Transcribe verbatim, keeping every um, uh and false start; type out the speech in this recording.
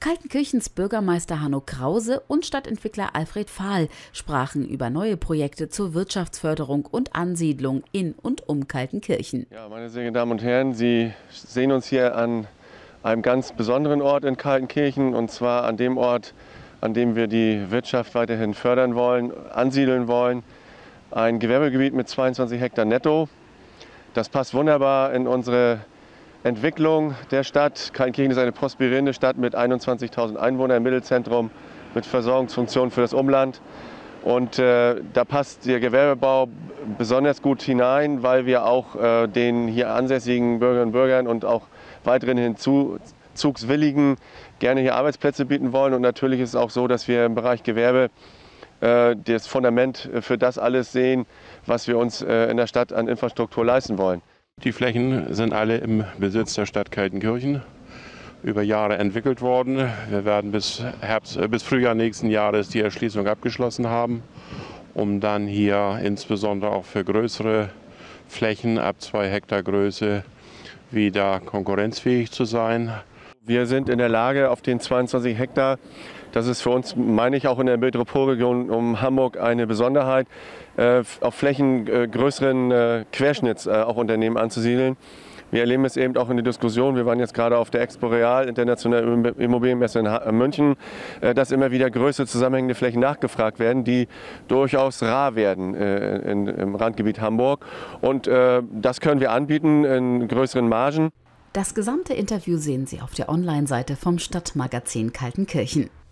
Kaltenkirchens Bürgermeister Hanno Krause und Stadtentwickler Alfred Fahl sprachen über neue Projekte zur Wirtschaftsförderung und Ansiedlung in und um Kaltenkirchen. Ja, meine sehr geehrten Damen und Herren, Sie sehen uns hier an einem ganz besonderen Ort in Kaltenkirchen, und zwar an dem Ort, an dem wir die Wirtschaft weiterhin fördern wollen, ansiedeln wollen. Ein Gewerbegebiet mit zweiundzwanzig Hektar netto. Das passt wunderbar in unsere Entwicklung der Stadt. Kaltenkirchen ist eine prosperierende Stadt mit einundzwanzigtausend Einwohnern im Mittelzentrum, mit Versorgungsfunktionen für das Umland. Und äh, da passt der Gewerbebau besonders gut hinein, weil wir auch äh, den hier ansässigen Bürgerinnen und Bürgern und auch weiteren Hinzuzugswilligen gerne hier Arbeitsplätze bieten wollen. Und natürlich ist es auch so, dass wir im Bereich Gewerbe äh, das Fundament für das alles sehen, was wir uns äh, in der Stadt an Infrastruktur leisten wollen. Die Flächen sind alle im Besitz der Stadt Kaltenkirchen über Jahre entwickelt worden. Wir werden bis, Herbst, bis Frühjahr nächsten Jahres die Erschließung abgeschlossen haben, um dann hier insbesondere auch für größere Flächen ab zwei Hektar Größe wieder konkurrenzfähig zu sein. Wir sind in der Lage, auf den zweiundzwanzig Hektar, das ist für uns, meine ich, auch in der Metropolregion um Hamburg eine Besonderheit, äh, auf Flächen äh, größeren äh, Querschnitts äh, auch Unternehmen anzusiedeln. Wir erleben es eben auch in der Diskussion, wir waren jetzt gerade auf der Expo Real, internationale Immobilienmesse in München, äh, dass immer wieder größere zusammenhängende Flächen nachgefragt werden, die durchaus rar werden äh, in, im Randgebiet Hamburg. Und äh, das können wir anbieten in größeren Margen. Das gesamte Interview sehen Sie auf der Online-Seite vom Stadtmagazin Kaltenkirchen.